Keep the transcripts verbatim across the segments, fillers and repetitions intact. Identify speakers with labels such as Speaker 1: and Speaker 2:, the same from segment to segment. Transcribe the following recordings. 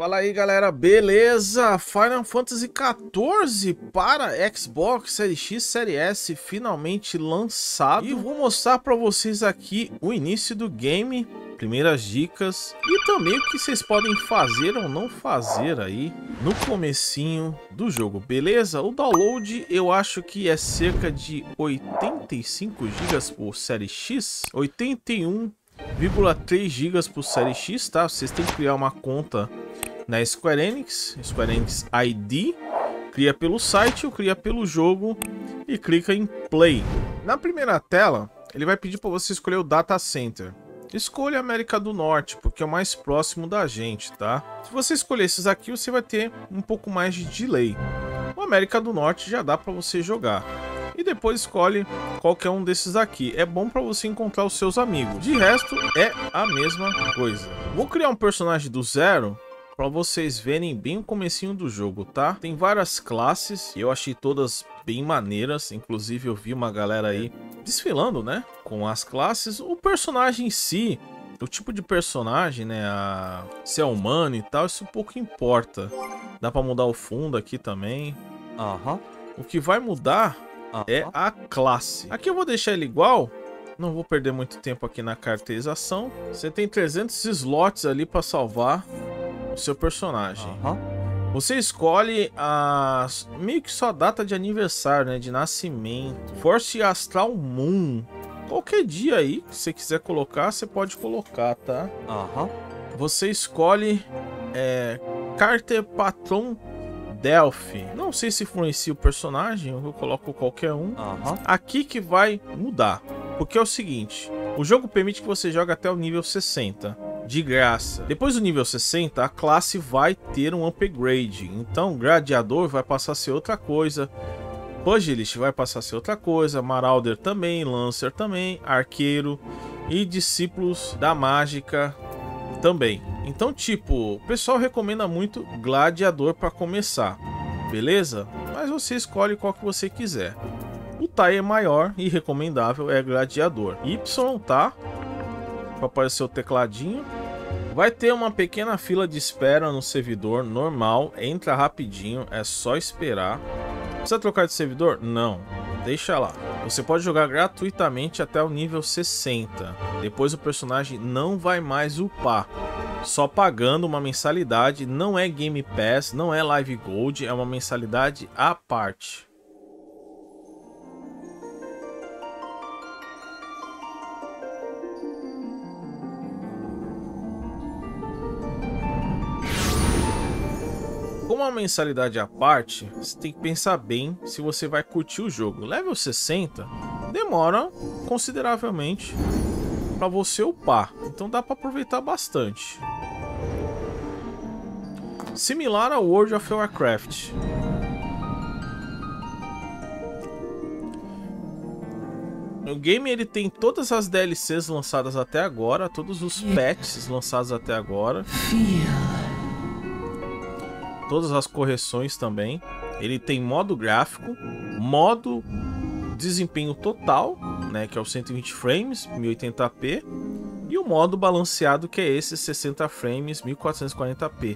Speaker 1: Fala aí, galera, beleza? Final Fantasy quatorze para Xbox Series X, Series S finalmente lançado. E vou mostrar para vocês aqui o início do game, primeiras dicas e também o que vocês podem fazer ou não fazer aí no comecinho do jogo, beleza? O download eu acho que é cerca de oitenta e cinco gigas por Series X, oitenta e um vírgula três gigas por Série X, tá? Vocês têm que criar uma conta na Square Enix, Square Enix I D, cria pelo site ou cria pelo jogo e clica em Play. Na primeira tela, ele vai pedir para você escolher o Data Center. Escolha a América do Norte, porque é o mais próximo da gente, tá? Se você escolher esses aqui, você vai ter um pouco mais de delay. O América do Norte já dá para você jogar. E depois escolhe qualquer um desses aqui. É bom para você encontrar os seus amigos. De resto, é a mesma coisa. Vou criar um personagem do zero para vocês verem bem o comecinho do jogo, tá? Tem várias classes e eu achei todas bem maneiras. Inclusive eu vi uma galera aí desfilando, né? Com as classes. O personagem em si, o tipo de personagem, né? A... se é humano e tal, isso pouco importa. Dá para mudar o fundo aqui também.
Speaker 2: Aham.
Speaker 1: O que vai mudar é a classe. Aqui eu vou deixar ele igual. Não vou perder muito tempo aqui na caracterização. Você tem trezentos slots ali para salvar o seu personagem.
Speaker 2: Uhum.
Speaker 1: Você escolhe a meio que sua data de aniversário, né, de nascimento. Force Astral Moon. Qualquer dia aí que você quiser colocar, você pode colocar, tá?
Speaker 2: Uhum.
Speaker 1: Você escolhe é, Carter Patron Delphi. Não sei se influencia o personagem, eu coloco qualquer um.
Speaker 2: Uhum.
Speaker 1: Aqui que vai mudar, porque é o seguinte: o jogo permite que você jogue até o nível sessenta, de graça. Depois do nível sessenta, a classe vai ter um upgrade. Então, Gladiador vai passar a ser outra coisa, Pugilist vai passar a ser outra coisa, Marauder também, Lancer também, Arqueiro e Discípulos da Mágica também. Então, tipo, o pessoal recomenda muito Gladiador para começar, beleza? Mas você escolhe qual que você quiser. O tier maior e recomendável é Gladiador. Y, tá? Para aparecer o tecladinho. Vai ter uma pequena fila de espera no servidor normal. Entra rapidinho, é só esperar. Precisa trocar de servidor? Não, deixa lá. Você pode jogar gratuitamente até o nível sessenta. Depois o personagem não vai mais upar. Só pagando uma mensalidade. Não é Game Pass, não é Live Gold, é uma mensalidade à parte. Com uma mensalidade à parte, você tem que pensar bem se você vai curtir o jogo. Level sessenta demora consideravelmente para você upar, então dá para aproveitar bastante. Similar ao World of Warcraft. O game ele tem todas as D L Cs lançadas até agora, todos os patches lançados até agora. Todas as correções também. Ele tem modo gráfico, modo desempenho total, né, que é o cento e vinte frames, mil e oitenta p, e o modo balanceado, que é esse sessenta frames, mil quatrocentos e quarenta p.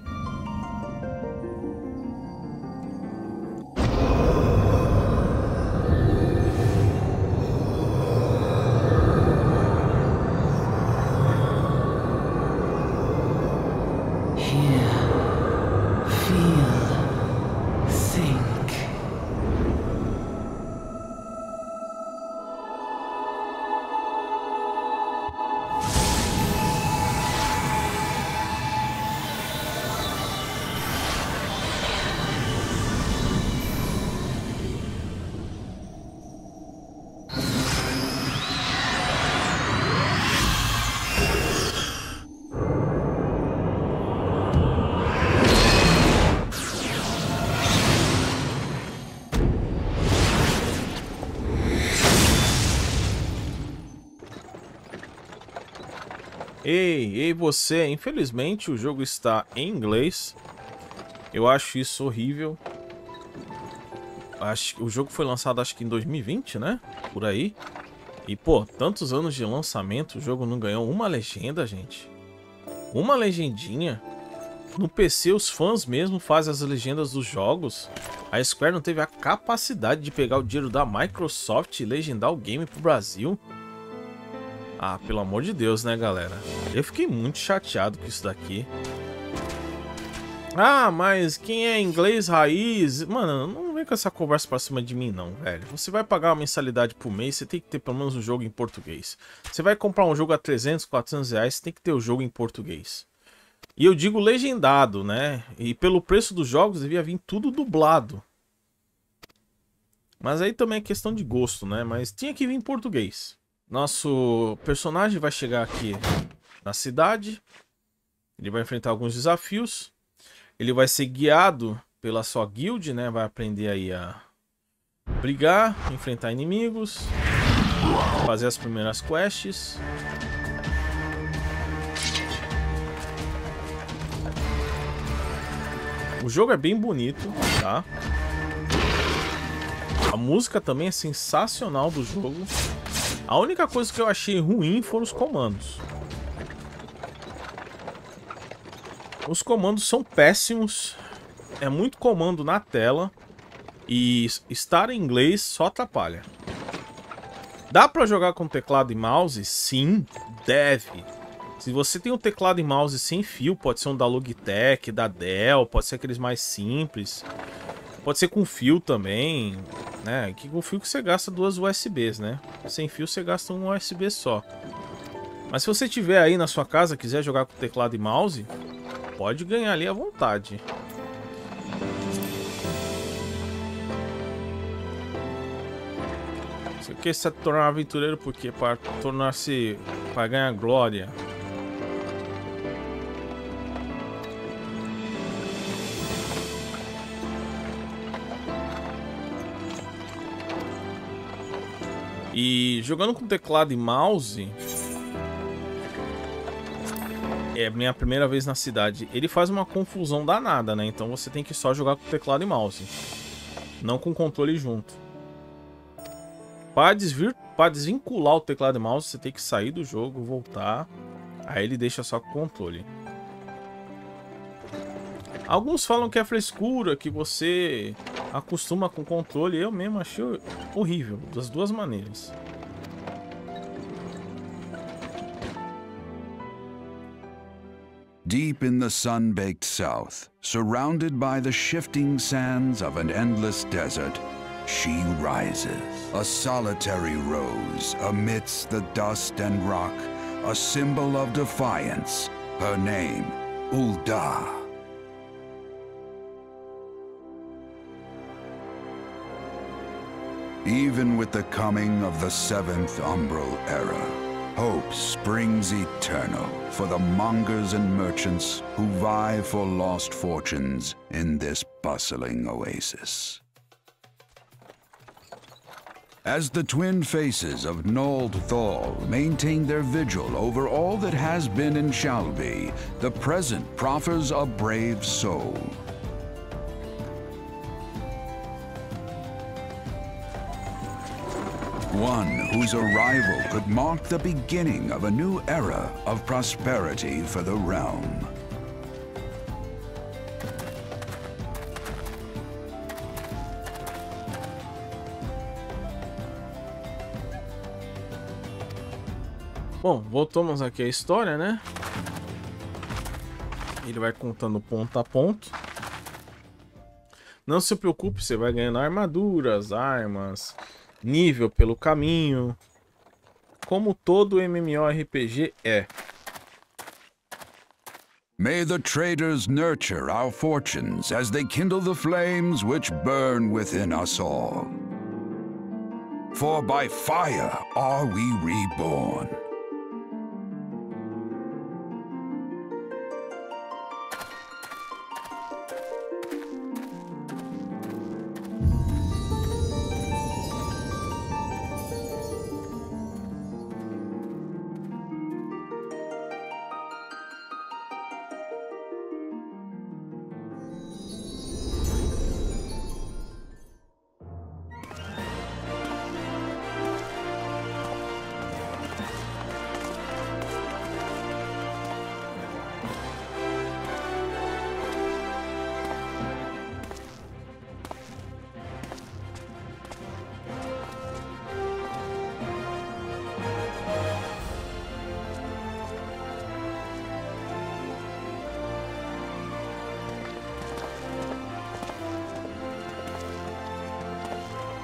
Speaker 1: Ei, ei você, infelizmente o jogo está em inglês. Eu acho isso horrível. Acho que o jogo foi lançado acho que em dois mil e vinte, né? Por aí. E pô, tantos anos de lançamento, o jogo não ganhou uma legenda, gente. Uma legendinha. No P C, os fãs mesmo fazem as legendas dos jogos. A Square não teve a capacidade de pegar o dinheiro da Microsoft e legendar o game pro Brasil. Ah, pelo amor de Deus, né, galera? Eu fiquei muito chateado com isso daqui. Ah, mas quem é inglês raiz... Mano, não vem com essa conversa pra cima de mim não, velho. Você vai pagar uma mensalidade por mês, você tem que ter pelo menos um jogo em português. Você vai comprar um jogo a trezentos, quatrocentos reais, você tem que ter o jogo em português. E eu digo legendado, né? E pelo preço dos jogos devia vir tudo dublado. Mas aí também é questão de gosto, né? Mas tinha que vir em português. Nosso personagem vai chegar aqui na cidade. Ele vai enfrentar alguns desafios. Ele vai ser guiado pela sua guild, né? Vai aprender aí a brigar, enfrentar inimigos, fazer as primeiras quests. O jogo é bem bonito, tá? A música também é sensacional do jogo. A única coisa que eu achei ruim foram os comandos. Os comandos são péssimos. É muito comando na tela. E estar em inglês só atrapalha. Dá pra jogar com teclado e mouse? Sim, deve. Se você tem um teclado e mouse sem fio, pode ser um da Logitech, da Dell, pode ser aqueles mais simples. Pode ser com fio também, né? Que com fio que você gasta duas U S Bs, né? Sem fio você gasta um U S B só. Mas se você tiver aí na sua casa, quiser jogar com teclado e mouse, pode ganhar ali à vontade. Você quer se tornar aventureiro por quê? Para tornar-se... para ganhar glória. E jogando com teclado e mouse... é minha primeira vez na cidade. Ele faz uma confusão danada, né? Então você tem que só jogar com teclado e mouse. Não com controle junto. Para desvir... para desvincular o teclado e mouse, você tem que sair do jogo, voltar. Aí ele deixa só com controle. Alguns falam que é frescura, que você acostuma com controle. Eu mesmo achei horrível, das duas maneiras.
Speaker 2: Deep in the sun-baked south, surrounded by the shifting sands of an endless desert, she rises, a solitary rose amidst the dust and rock, a symbol of defiance, her name, Ul'dah. Even with the coming of the seventh Umbral Era, hope springs eternal for the mongers and merchants who vie for lost fortunes in this bustling oasis. As the twin faces of Nold Thal maintain their vigil over all that has been and shall be, the present proffers a brave soul. One whose arrival could mark the beginning of a new era of prosperity for the realm.
Speaker 1: Bom, voltamos aqui à história, né? Ele vai contando ponto a ponto. Não se preocupe, você vai ganhando armaduras, armas, nível pelo caminho, como todo MMORPG é.
Speaker 2: May the traders nurture our fortunes as they kindle the flames which burn within us all. For by fire are we reborn.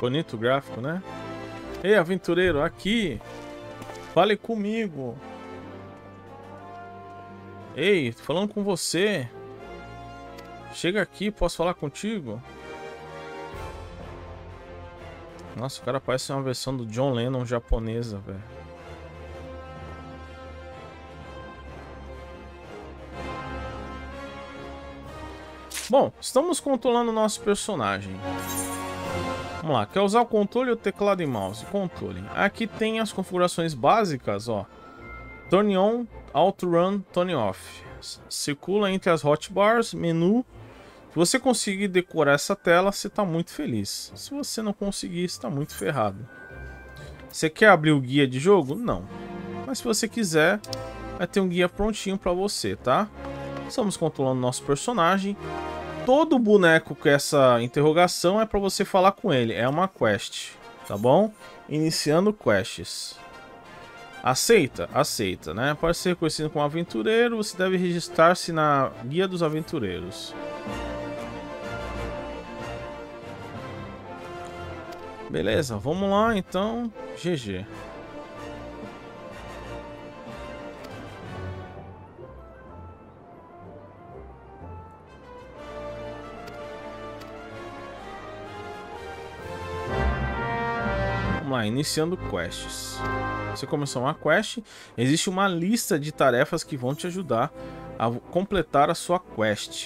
Speaker 1: Bonito o gráfico, né? Ei, aventureiro, aqui. Fale comigo. Ei, tô falando com você. Chega aqui, posso falar contigo? Nossa, o cara parece uma versão do John Lennon japonesa, velho. Bom, estamos controlando o nosso personagem. Vamos lá, quer usar o controle ou teclado e mouse? Controle. Aqui tem as configurações básicas, ó. Turn on, auto run, turn off. Circula entre as hotbars, menu. Se você conseguir decorar essa tela, você está muito feliz. Se você não conseguir, está muito ferrado. Você quer abrir o guia de jogo? Não. Mas se você quiser, vai ter um guia prontinho para você, tá? Estamos controlando nosso personagem. Todo boneco com essa interrogação é para você falar com ele. É uma quest, tá bom? Iniciando quests. Aceita? Aceita, né? Para ser conhecido como aventureiro, você deve registrar-se na Guia dos Aventureiros. Beleza, vamos lá então. G G. Vamos lá, iniciando quests. Você começou uma quest, existe uma lista de tarefas que vão te ajudar a completar a sua quest.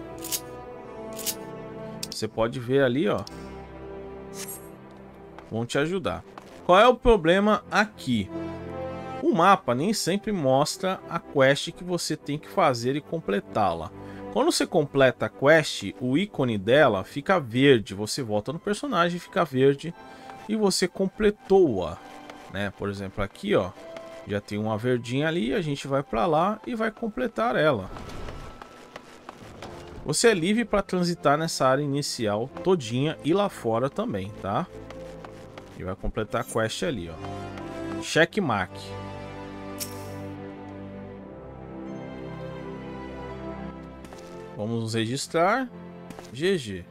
Speaker 1: Você pode ver ali, ó. Vão te ajudar. Qual é o problema aqui? O mapa nem sempre mostra a quest que você tem que fazer e completá-la. Quando você completa a quest, o ícone dela fica verde. Você volta no personagem, fica verde e você completou-a, né? Por exemplo, aqui, ó, já tem uma verdinha ali. A gente vai para lá e vai completar ela. Você é livre para transitar nessa área inicial todinha e lá fora também, tá? E vai completar a quest ali, ó. Checkmark. Vamos nos registrar. G G.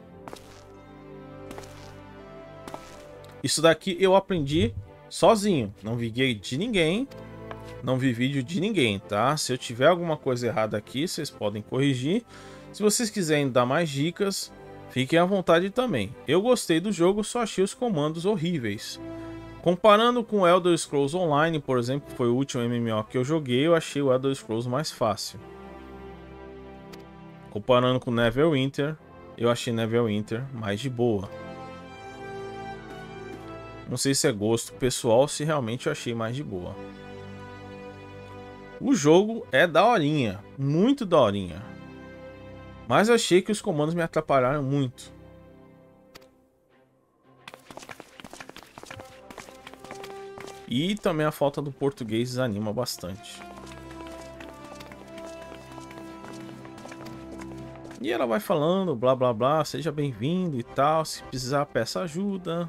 Speaker 1: Isso daqui eu aprendi sozinho. Não vi guia de ninguém. Não vi vídeo de ninguém, tá? Se eu tiver alguma coisa errada aqui, vocês podem corrigir. Se vocês quiserem dar mais dicas, fiquem à vontade também. Eu gostei do jogo, só achei os comandos horríveis. Comparando com o Elder Scrolls Online, por exemplo, que foi o último M M O que eu joguei, eu achei o Elder Scrolls mais fácil. Comparando com Neverwinter, eu achei Neverwinter mais de boa. Não sei se é gosto pessoal, se realmente eu achei mais de boa. O jogo é daorinha, muito daorinha. Mas achei que os comandos me atrapalharam muito. E também a falta do português desanima bastante. E ela vai falando, blá blá blá, seja bem-vindo e tal, se precisar peça ajuda.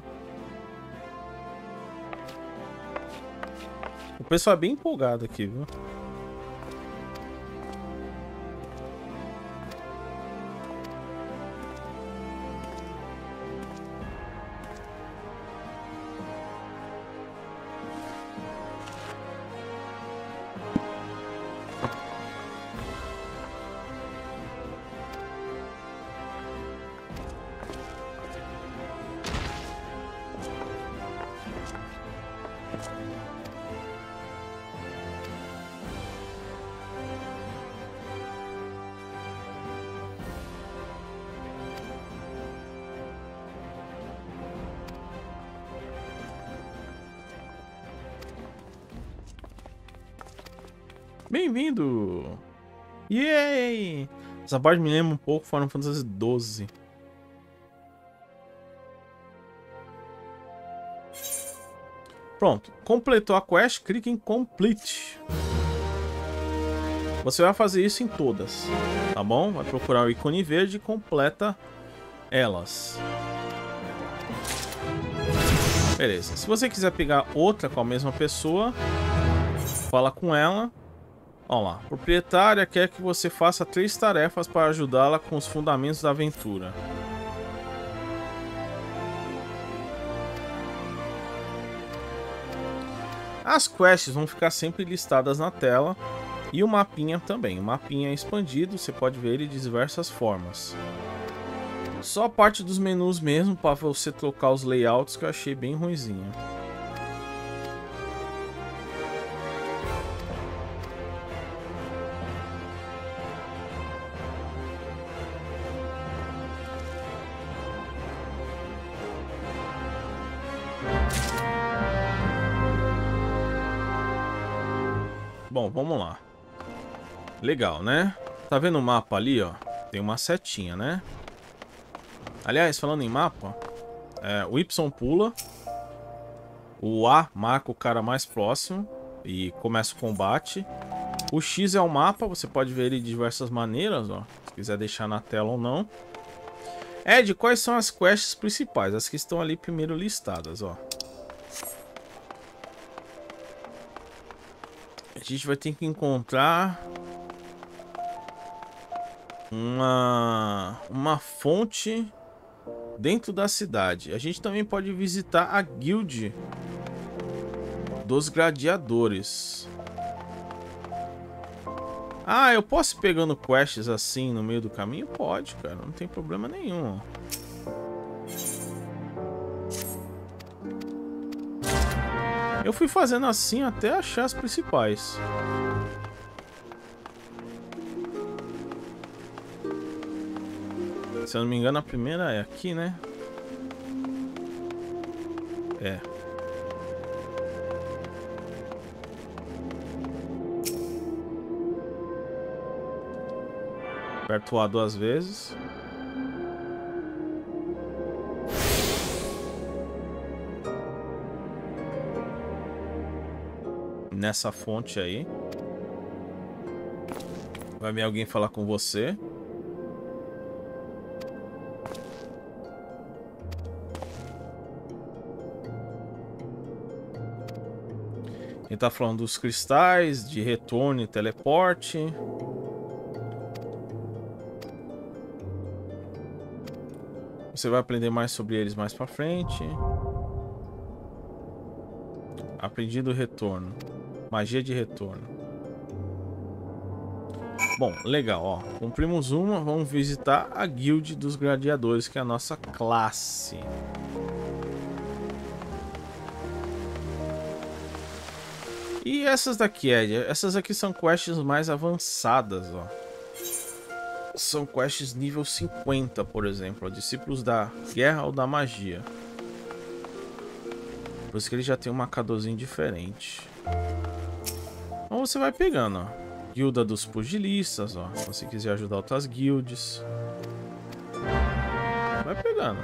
Speaker 1: O pessoal é bem empolgado aqui, viu? Bem-vindo! Yay! Essa parte me lembra um pouco Final Fantasy doze. Pronto, completou a quest, clique em Complete. Você vai fazer isso em todas, tá bom? Vai procurar o ícone verde e completa elas. Beleza, se você quiser pegar outra com a mesma pessoa, fala com ela. Olha lá, a proprietária quer que você faça três tarefas para ajudá-la com os fundamentos da aventura. As quests vão ficar sempre listadas na tela. E o mapinha também. O mapinha é expandido, você pode ver ele de diversas formas. Só a parte dos menus mesmo, para você trocar os layouts, que eu achei bem ruinzinho. Bom, vamos lá. Legal, né? Tá vendo o mapa ali, ó? Tem uma setinha, né? Aliás, falando em mapa, é, o Y pula, o A marca o cara mais próximo e começa o combate. O X é o mapa, você pode ver ele de diversas maneiras, ó, se quiser deixar na tela ou não. Ed, quais são as quests principais? As que estão ali primeiro listadas, ó. A gente vai ter que encontrar uma, uma fonte dentro da cidade. A gente também pode visitar a guild dos gladiadores. Ah, eu posso ir pegando quests assim no meio do caminho? Pode, cara. Não tem problema nenhum. Eu fui fazendo assim até achar as principais. Se eu não me engano, a primeira é aqui, né? É. Aperto o A duas vezes. Nessa fonte aí. Vai vir alguém falar com você. Ele tá falando dos cristais, de retorno e teleporte. Você vai aprender mais sobre eles mais pra frente. Aprendi do retorno. Magia de retorno. Bom, legal, ó. Cumprimos uma, vamos visitar a guild dos gladiadores, que é a nossa classe. E essas daqui, Ed, essas aqui são quests mais avançadas, ó. São quests nível cinquenta, por exemplo, ó, discípulos da guerra ou da magia. Por isso que ele já tem um marcadorzinho diferente. Então você vai pegando, ó. Guilda dos pugilistas, ó. Se você quiser ajudar outras guilds. Vai pegando.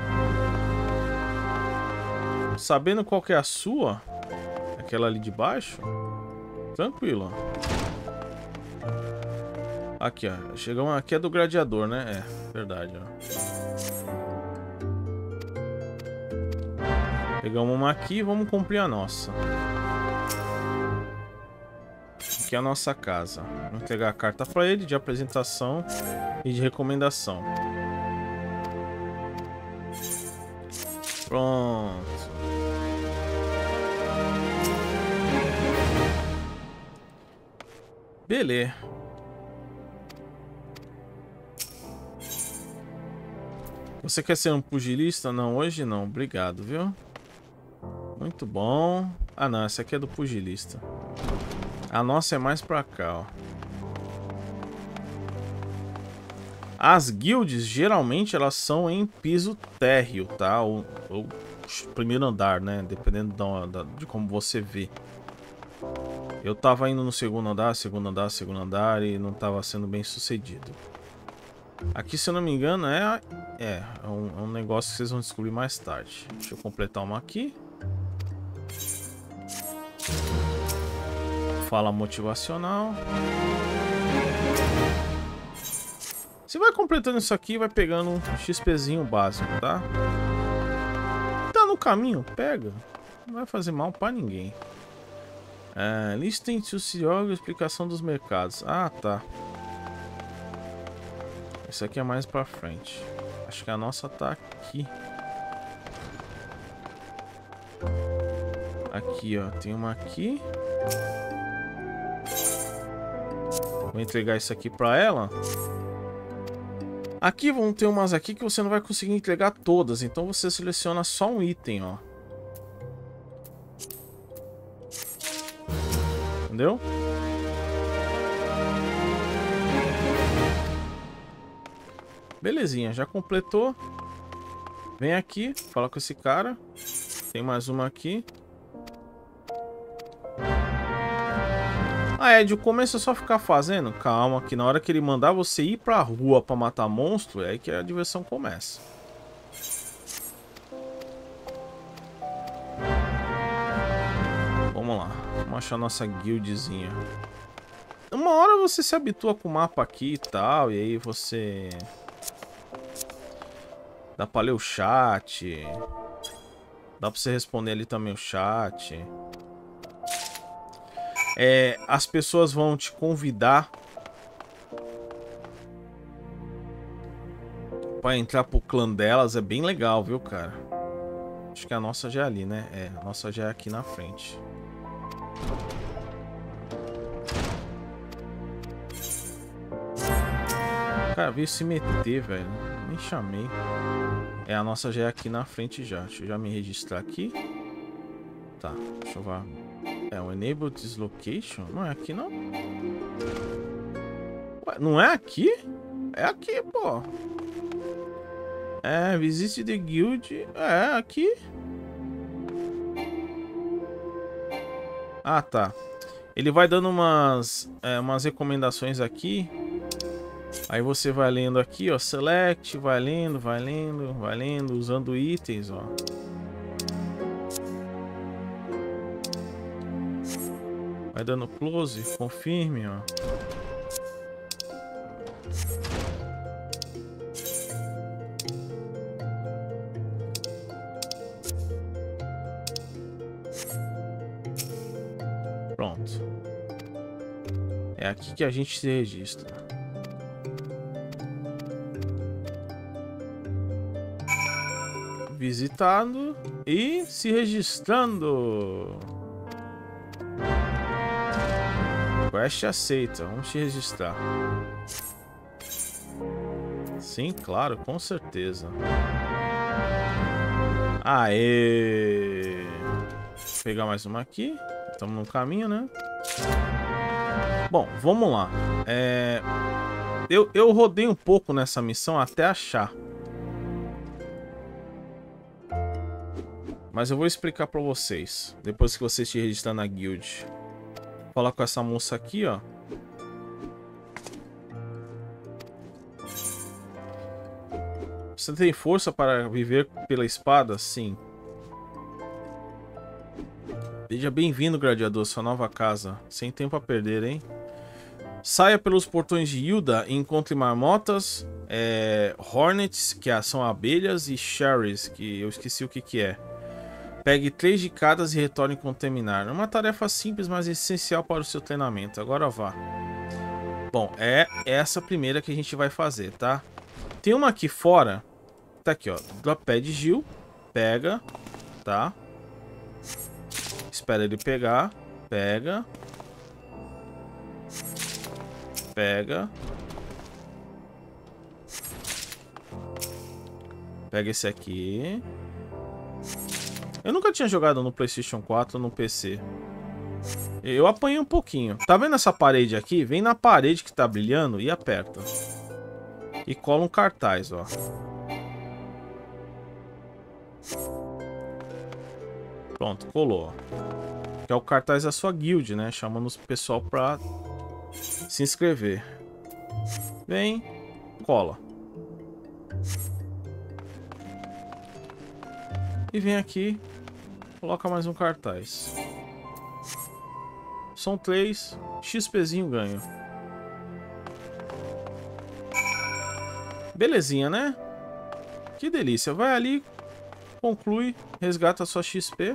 Speaker 1: Sabendo qual que é a sua, aquela ali de baixo, tranquilo, ó. Aqui, ó. Chegamos aqui, é do gladiador, né? É, verdade, ó. Pegamos uma aqui e vamos cumprir a nossa. Aqui é a nossa casa. Vamos entregar a carta para ele de apresentação e de recomendação. Pronto. Beleza. Você quer ser um pugilista? Não, hoje não. Obrigado, viu? Muito bom. Ah, não. Essa aqui é do pugilista. A nossa é mais pra cá, ó. As guilds, geralmente, elas são em piso térreo, tá? Ou, ou primeiro andar, né? Dependendo da, da, de como você vê. Eu tava indo no segundo andar, segundo andar, segundo andar e não tava sendo bem sucedido. Aqui, se eu não me engano, é, é, é, um, é um negócio que vocês vão descobrir mais tarde. Deixa eu completar uma aqui. Fala motivacional. Você vai completando isso aqui e vai pegando um XPzinho básico, tá? Tá no caminho, pega. Não vai fazer mal pra ninguém. É, listem to Ciog, explicação dos mercados. Ah, tá. Isso aqui é mais pra frente. Acho que a nossa tá aqui. Aqui, ó. Tem uma aqui. Vou entregar isso aqui pra ela. Aqui vão ter umas aqui que você não vai conseguir entregar todas. Então você seleciona só um item, ó. Entendeu? Belezinha, já completou. Vem aqui, fala com esse cara. Tem mais uma aqui. Ah, Ed, o começo é só ficar fazendo? Calma, que na hora que ele mandar você ir pra rua pra matar monstro, é aí que a diversão começa. Vamos lá, vamos achar nossa guildzinha. Uma hora você se habitua com o mapa aqui e tal, e aí você... Dá pra ler o chat. Dá pra você responder ali também o chat. É, as pessoas vão te convidar pra entrar pro clã delas. É bem legal, viu, cara? Acho que a nossa já é ali, né? É, a nossa já é aqui na frente. Cara, veio se meter, velho. Nem chamei. É, a nossa já é aqui na frente já. Deixa eu já me registrar aqui. Tá, deixa eu ver. É o Enable Dislocation? Não é aqui, não? Ué, não é aqui? É aqui, pô. É, Visit the Guild. É, aqui. Ah, tá. Ele vai dando umas, é, umas recomendações aqui. Aí você vai lendo aqui, ó. Select, vai lendo, vai lendo, vai lendo, usando itens, ó. Vai dando close, confirme, ó. Pronto. É aqui que a gente se registra. Visitando e se registrando. Quest aceita, vamos te registrar. Sim, claro, com certeza. Aê! Vou pegar mais uma aqui. Estamos no caminho, né? Bom, vamos lá. É... Eu, eu rodei um pouco nessa missão até achar. Mas eu vou explicar pra vocês. Depois que vocês se registrar na guild. Vou falar com essa moça aqui, ó. Você tem força para viver pela espada? Sim. Seja bem-vindo, gladiador, sua nova casa. Sem tempo a perder, hein? Saia pelos portões de Hilda e encontre marmotas, é, hornets, que são abelhas, e cherries, que eu esqueci o que que é. Pegue três de cada e retorne quando terminar. É uma tarefa simples, mas essencial para o seu treinamento. Agora vá. Bom, é essa primeira que a gente vai fazer, tá? Tem uma aqui fora. Tá aqui, ó. Dropad Gil. Pega. Tá? Espera ele pegar. Pega. Pega. Pega esse aqui. Eu nunca tinha jogado no PlayStation quatro ou no P C. Eu apanhei um pouquinho. Tá vendo essa parede aqui? Vem na parede que tá brilhando e aperta. E cola um cartaz, ó. Pronto, colou. Que é o cartaz da sua guild, né? Chamando o pessoal pra se inscrever. Vem, cola. E vem aqui, coloca mais um cartaz. São três, XPzinho ganho. Belezinha, né? Que delícia. Vai ali, conclui, resgata a sua X P.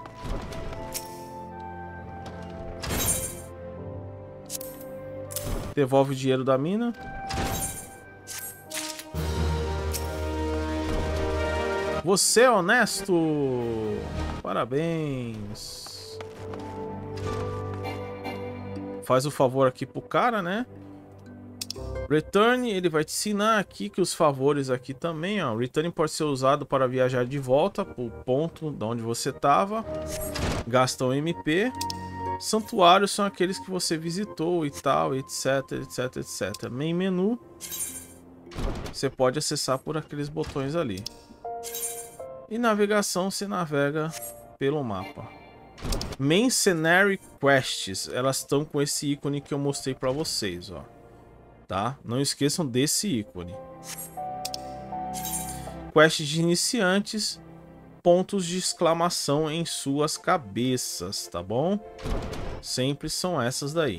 Speaker 1: Devolve o dinheiro da mina. Você é honesto! Parabéns! faz o favor aqui pro cara, né? Return, ele vai te ensinar aqui que os favores aqui também, ó. Return pode ser usado para viajar de volta pro ponto de onde você tava. Gasta um M P. Santuários são aqueles que você visitou e tal, etc, etc, etcétera. Main menu. Você pode acessar por aqueles botões ali. E navegação, você navega pelo mapa. Main Scenario Quests, elas estão com esse ícone que eu mostrei para vocês, ó. Tá? Não esqueçam desse ícone. Quests de iniciantes, pontos de exclamação em suas cabeças, tá bom? Sempre são essas daí.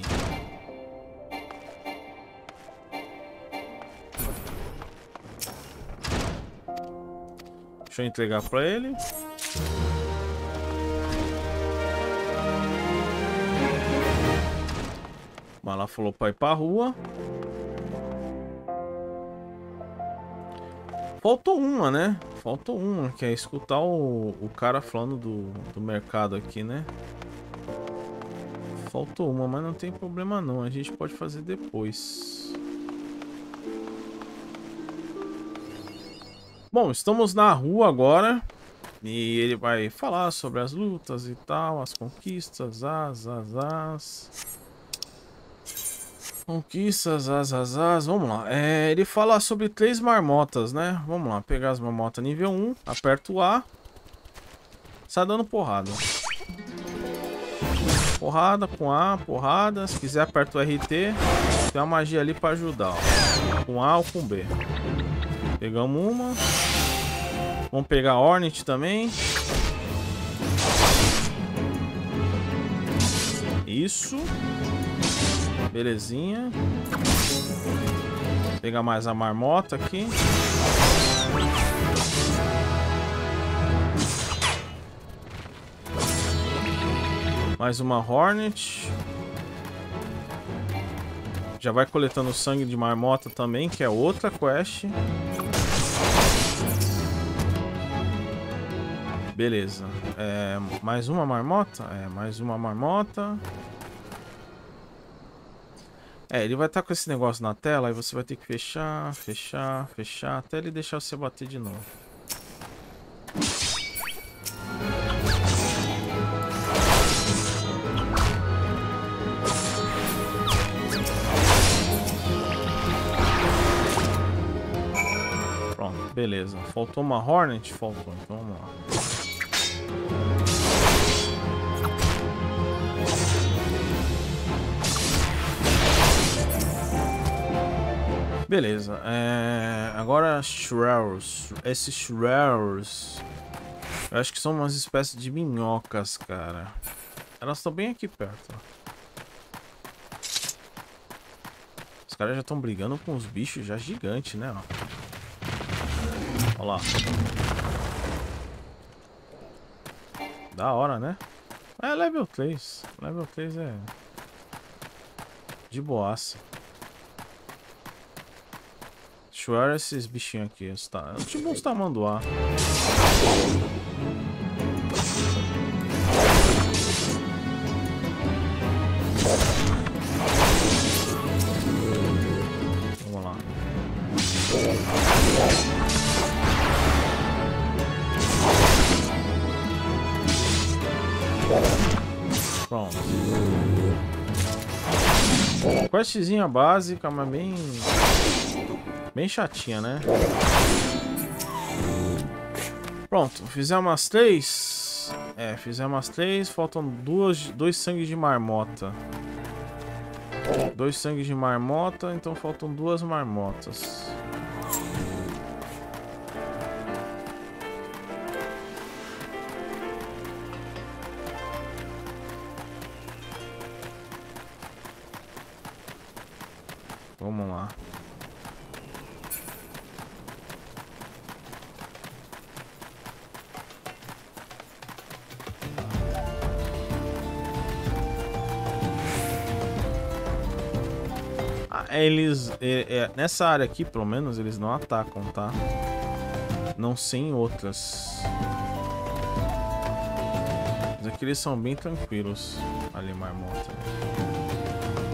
Speaker 1: Deixa eu entregar para ele. Mas lá falou para ir para a rua. Faltou uma, né? Faltou uma, que é escutar o, o cara falando do, do mercado aqui, né? Faltou uma, mas não tem problema não. A gente pode fazer depois. Bom, estamos na rua agora. E ele vai falar sobre as lutas e tal, as conquistas, as, as, as... Conquistas, as, as, as, vamos lá. É, ele fala sobre três marmotas, né? Vamos lá, pegar as marmotas nível um, aperta o A. Sai dando porrada. Porrada com A, porrada. Se quiser aperta o R T. Tem uma magia ali pra ajudar, ó. Com A ou com B. Pegamos uma. Vamos pegar a Hornet também. Isso. Belezinha. Vou pegar mais a marmota aqui. Mais uma Hornet. Já vai coletando sangue de marmota também, que é outra quest. Beleza. É, mais uma marmota? É, mais uma marmota. É, ele vai estar com esse negócio na tela, aí você vai ter que fechar, fechar, fechar, até ele deixar você bater de novo. Pronto, beleza. Faltou uma Hornet? Faltou, então vamos lá. Beleza, é... agora Shrews. Esses Shrews, eu acho que são umas espécies de minhocas, cara. Elas estão bem aqui perto. Os caras já estão brigando com os bichos já gigantes, né? Olha lá. Da hora, né? É level três. Level três é de boaça. Deixa esses bichinhos aqui. Tá, tipo uns tamanduá. Vamos lá. Pronto. Questzinha básica, mas bem... Bem chatinha, né? Pronto, fizemos as três. É, fizemos as três. Faltam duas, dois sangues de marmota. Dois sangues de marmota, então faltam duas marmotas. Vamos lá. Eles, é, é, nessa área aqui, pelo menos, eles não atacam, tá? Não sei em outras. Mas aqui eles são bem tranquilos. Ali, marmota.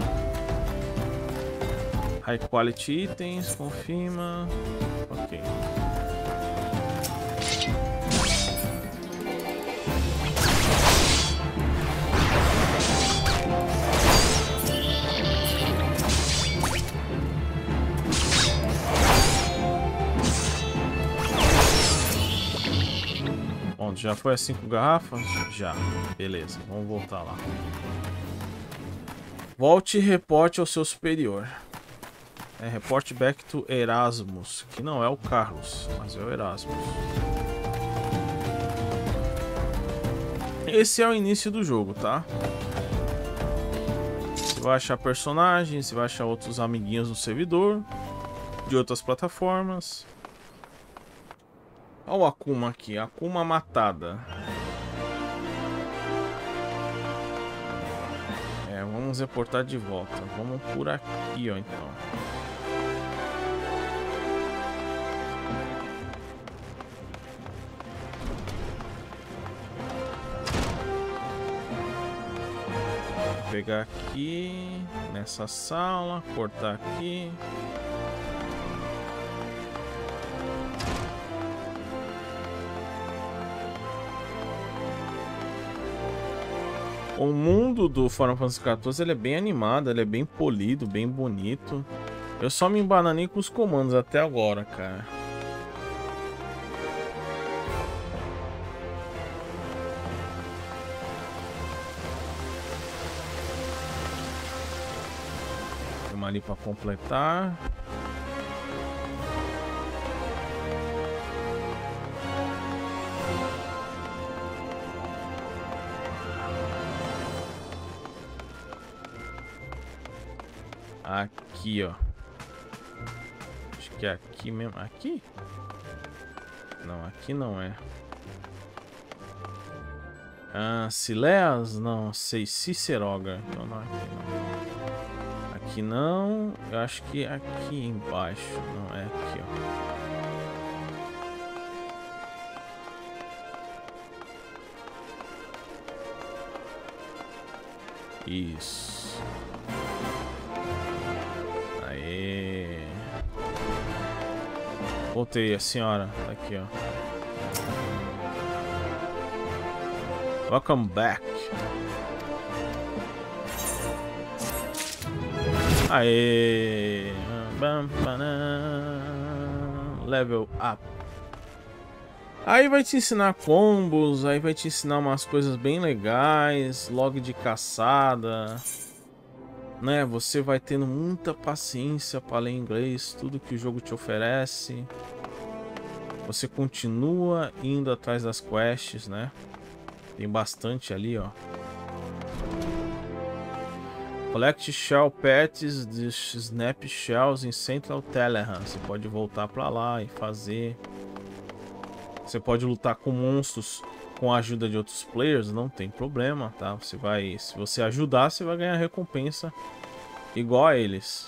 Speaker 1: High quality itens, confirma. Ok. Bom, já foi as cinco garrafas? Já. Beleza, vamos voltar lá. Volte e reporte ao seu superior. É, report back to Erasmus, que não é o Carlos, mas é o Erasmus. Esse é o início do jogo, tá? Você vai achar personagens, você vai achar outros amiguinhos no servidor, de outras plataformas. Olha o Akuma aqui, Akuma matada. É, vamos reportar de volta. Vamos por aqui, ó, então. Vou pegar aqui, nessa sala, cortar aqui. O mundo do Final Fantasy quatorze ele é bem animado, ele é bem polido, bem bonito. Eu só me embananei com os comandos até agora, cara. Tem uma ali para completar. Aqui, ó. Acho que é aqui mesmo. Aqui? Não, aqui não é. Ah, Sileas? Não, sei. Ciceroga. Então não, aqui não. Aqui não. Eu acho que é aqui embaixo. Não, é aqui, ó. Isso. Voltei, a senhora. Tá aqui, ó. Welcome back. Aê. Level up. Aí vai te ensinar combos, aí vai te ensinar umas coisas bem legais, log de caçada. Né, você vai tendo muita paciência para ler inglês, tudo que o jogo te oferece. Você continua indo atrás das quests, né? Tem bastante ali, ó. Collect shell pets de snap shells em Central Telehan. Você pode voltar para lá e fazer. Você pode lutar com monstros com a ajuda de outros players, não tem problema, tá? Você vai, se você ajudar, você vai ganhar recompensa igual a eles.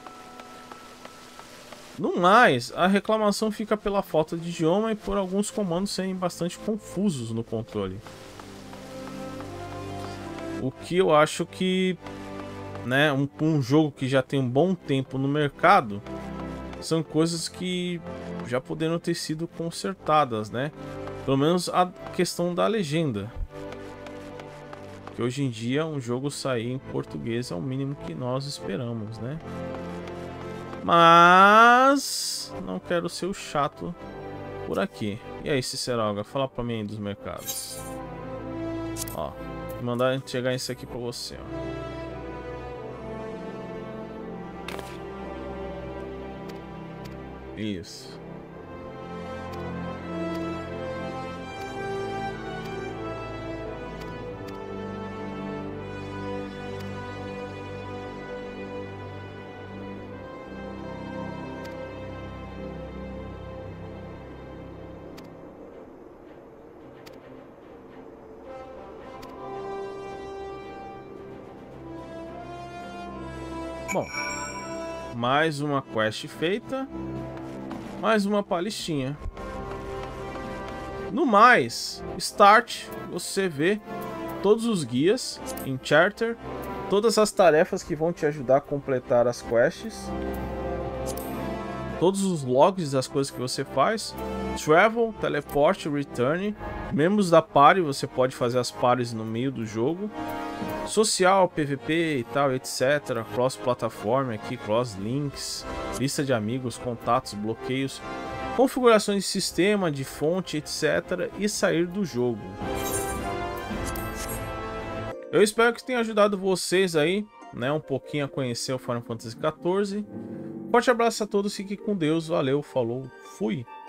Speaker 1: No mais, a reclamação fica pela falta de idioma e por alguns comandos serem bastante confusos no controle. O que eu acho que, né, um, um jogo que já tem um bom tempo no mercado, são coisas que já poderiam ter sido consertadas, né? Pelo menos a questão da legenda. Que hoje em dia um jogo sair em português é o mínimo que nós esperamos, né? Mas não quero ser o chato por aqui. E aí, Ciceroga, fala pra mim aí dos mercados. Ó, vou mandar chegar isso aqui pra você, ó. Isso. Bom, mais uma quest feita, mais uma palistinha. No mais, Start, você vê todos os guias em Charter todas as tarefas que vão te ajudar a completar as quests, todos os logs das coisas que você faz, Travel, Teleport, Return, membros da party, você pode fazer as parties no meio do jogo, social, P V P e tal, etc, cross-plataforma aqui, cross-links, lista de amigos, contatos, bloqueios, configurações de sistema, de fonte, etc, e sair do jogo. Eu espero que tenha ajudado vocês aí, né, um pouquinho a conhecer o Final Fantasy quatorze. Forte abraço a todos, fiquem com Deus, valeu, falou, fui!